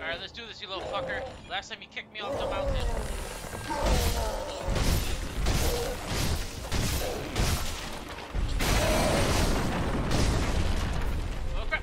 Alright, let's do this, you little fucker. Last time you kicked me off the mountain. Oh crap!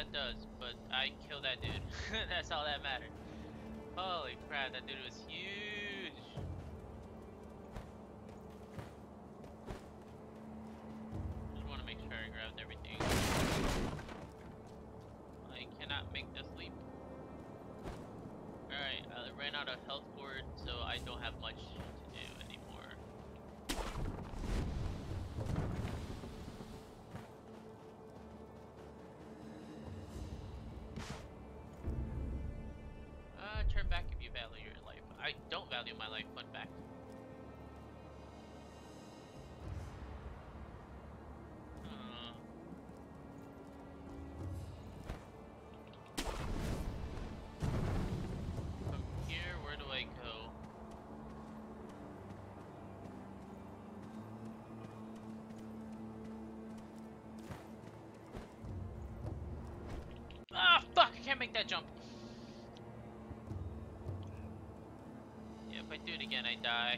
that does, but I killed that dude. That's all that mattered. Holy crap, that dude was huge. Just want to make sure I grabbed everything. I cannot make this leap. Alright, I ran out of health cord, so I don't have much to do anymore. Turn back if you value your life. I don't value my life, fun fact. From here, where do I go? Ah, fuck! I can't make that jump. Yeah, if I do it again, I die.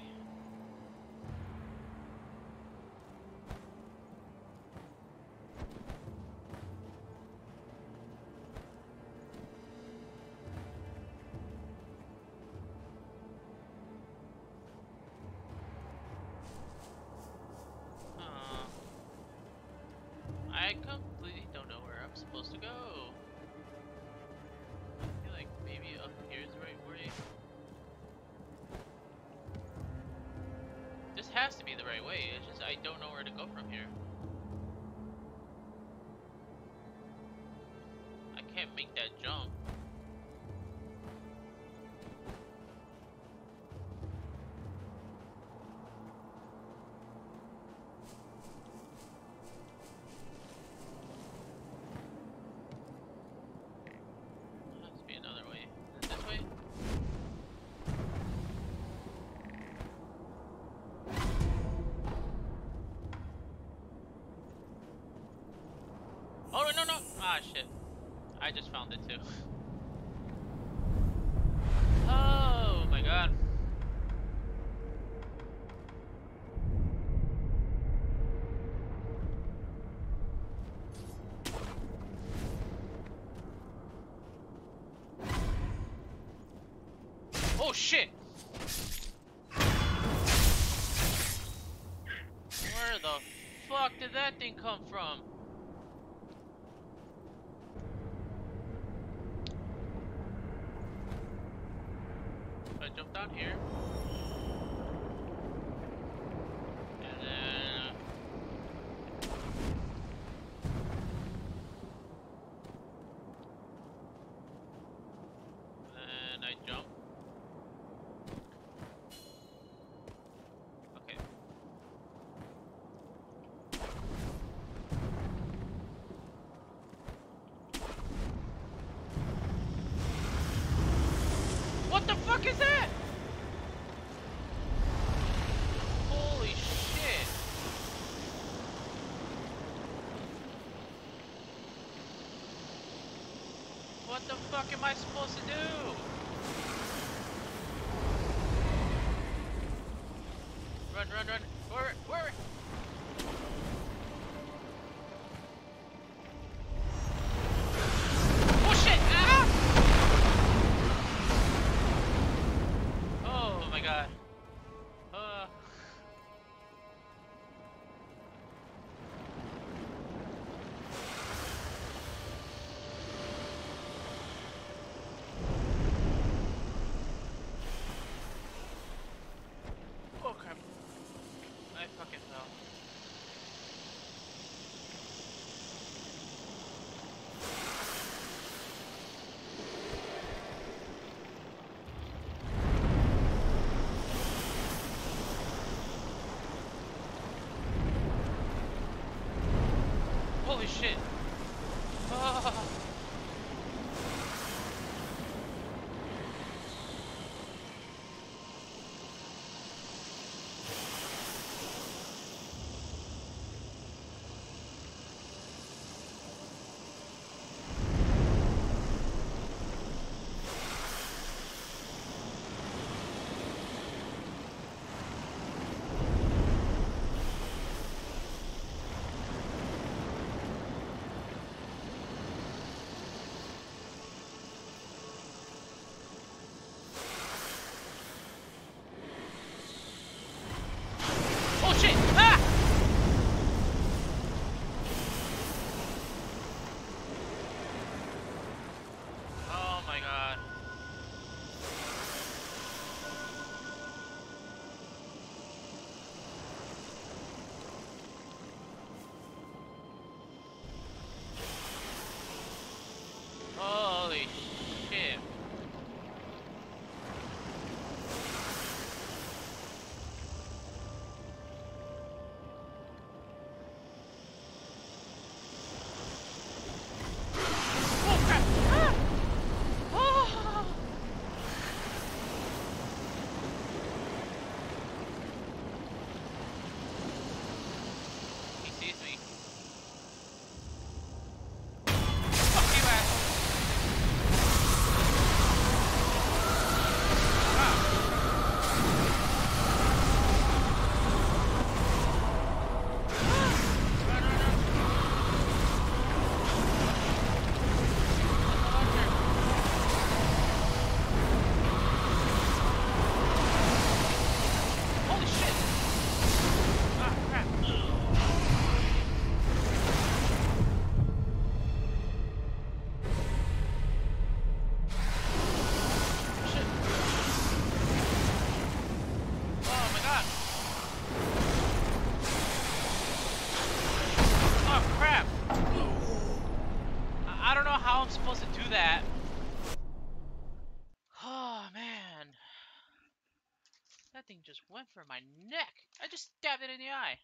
I completely don't know where I'm supposed to go. I feel like maybe up here is the right way. This has to be the right way, it's just I don't know where to go from here. I can't make that jump. There has to be another way. Is it this way? Oh no no! Ah shit. I just found it too. Oh my god. Oh shit! Where the fuck did that thing come from? I jump down here. And then I jump. Okay. What the fuck is that? Holy shit. What the fuck am I supposed to do? Run, run, run. Where? Oh shit! Ah! Oh my god. Oh crap. I fucking fell. Holy shit. Oh. That thing just went for my neck. I just stabbed it in the eye.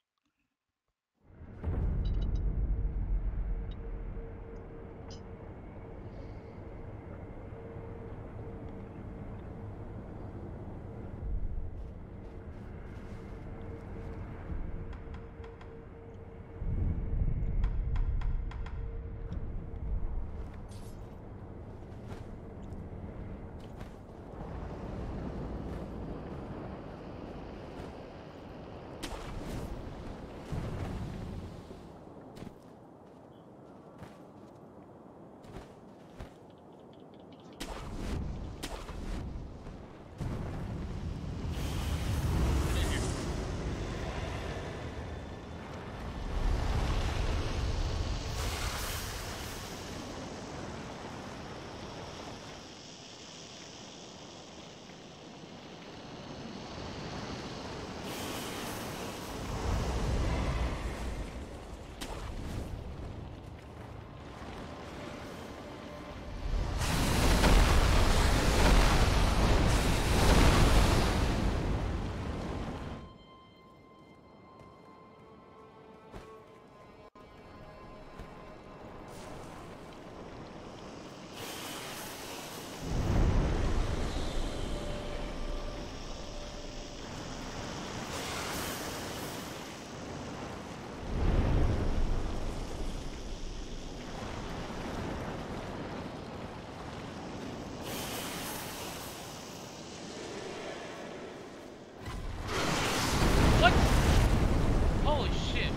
What? Holy shit.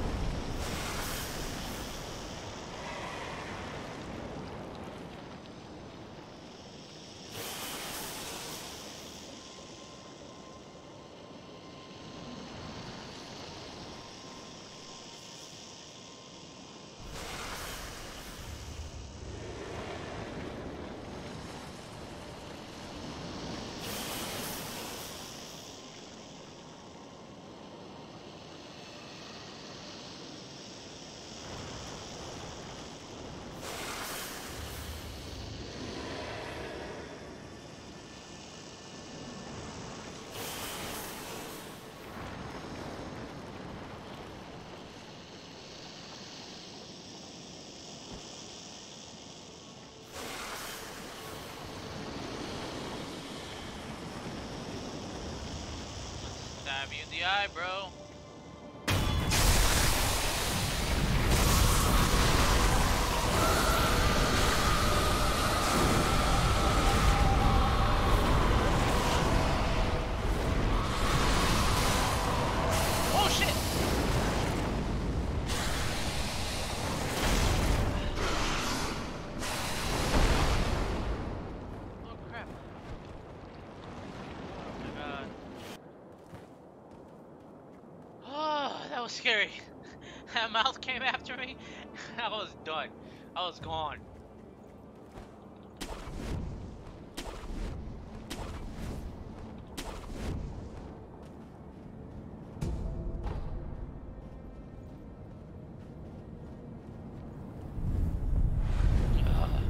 Stab you in the eye, bro. Oh shit! Oh crap. Oh my god. Oh, that was scary. That mouth came after me. I was done. I was gone. Ugh.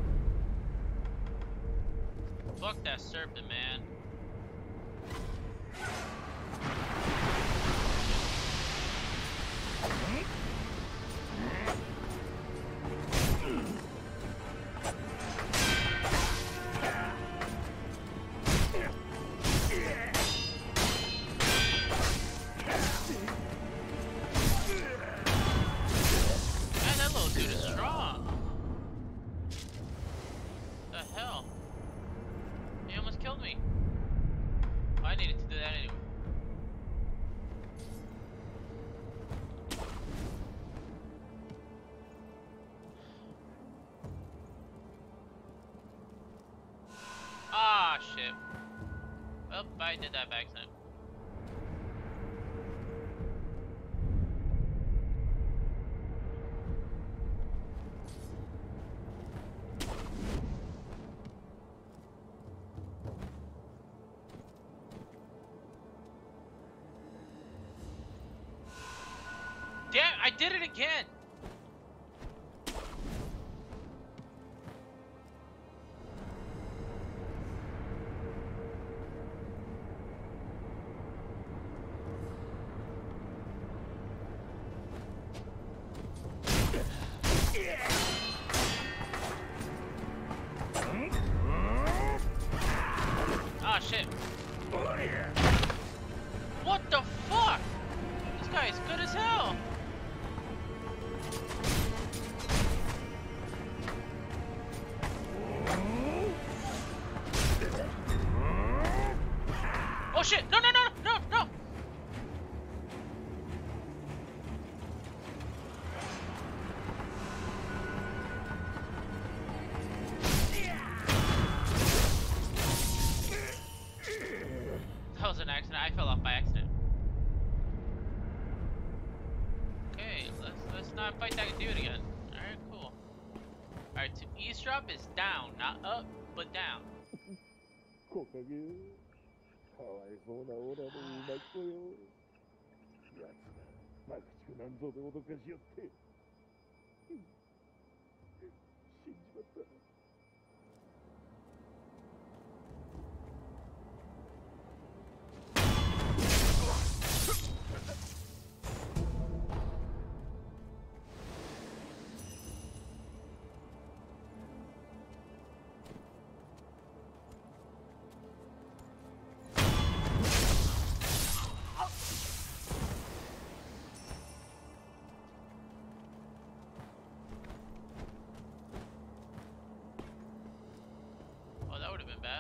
Fuck that serpent, man. Man, that little dude is strong. The hell? He almost killed me. I needed to do that anyway. Ah, shit. Well, I did that by accident. Damn, I did it again! Oh shit! No, no, no, no, no! That was an accident. I fell off by accident. Okay, let's not fight that dude again. Alright, cool. Alright, to eavesdrop is down, not up, but down. 木陰かわいそうなオラの馬っ子よ。やつが爆竹なんぞで脅かしよって死んじまった。 Oh, that would have been bad.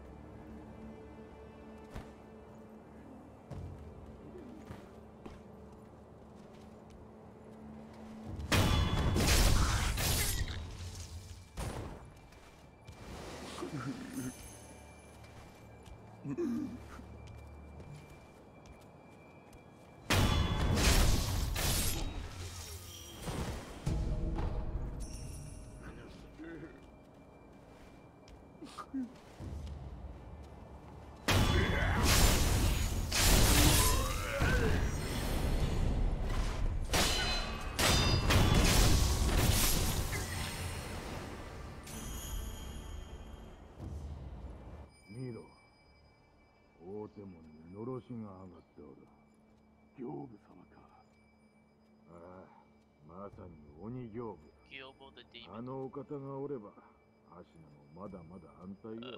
見ろ、大手門にのろしが上がっておる。刑部様か。ああ、まさに鬼刑部。 Gilbo the demon. あのお方がおれば、アシナもまだまだ安泰よ。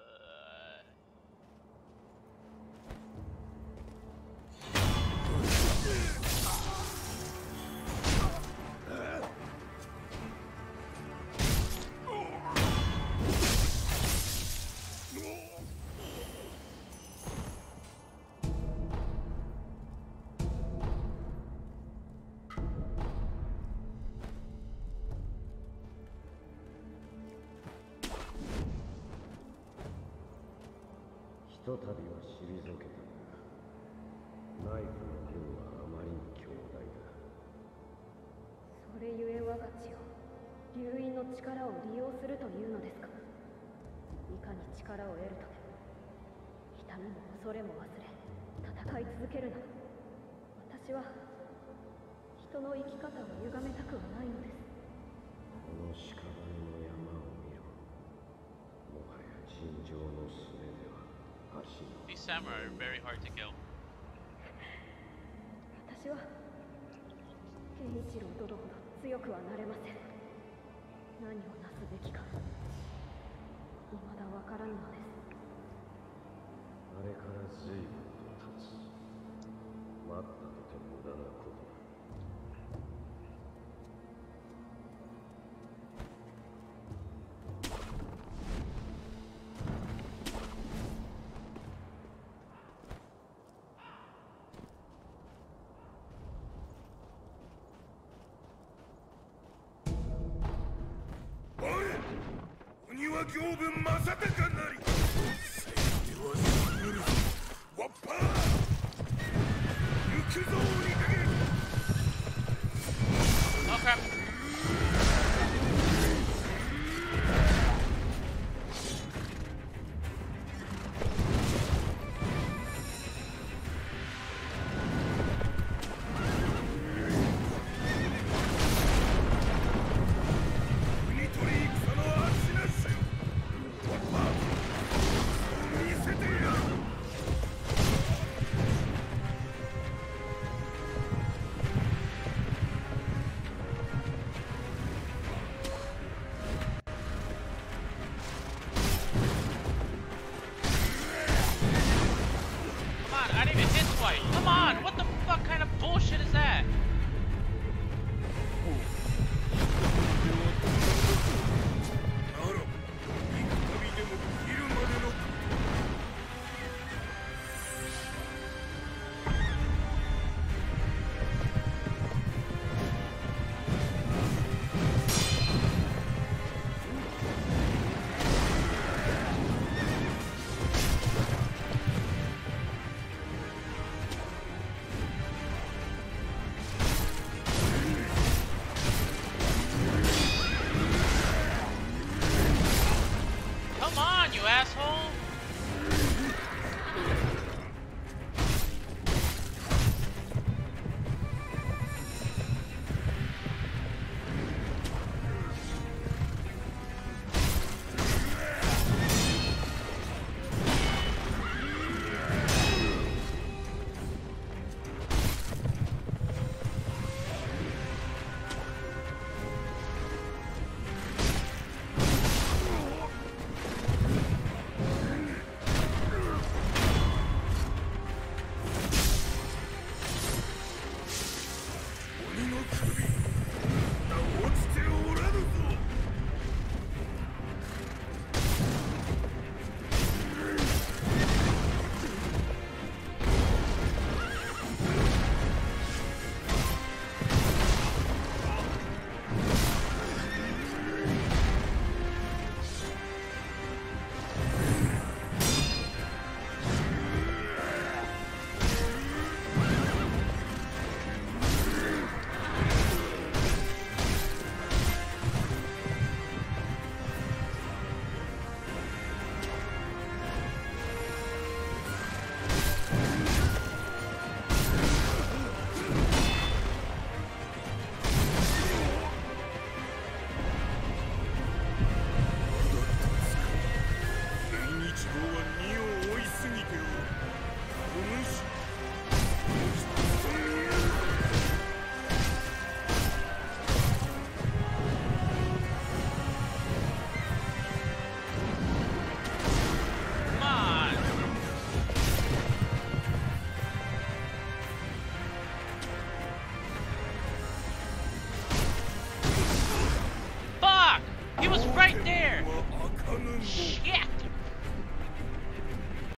ひとたびは退けたが、ナイフの剣はあまりに強大だ。 それゆえ我が血を流因の力を利用するというのですか。いかに力を得るとでも痛みも恐れも忘れ戦い続けるな。私は人の生き方を歪めたくはないのです。 この屍の山を見ろ。もはや尋常の末では足の。 These samurai are very hard to kill. 私は健一郎殿ほど強くはなれません。何をなすべきか未だわからぬのです。 あれから随分と経つ。待ったとて無駄なことだ。 鬼は行分正隆なり。せいては死ぬる。わっぱー。行くぞ鬼影。 Oh crap! Come on, what the fuck kind of bullshit is that?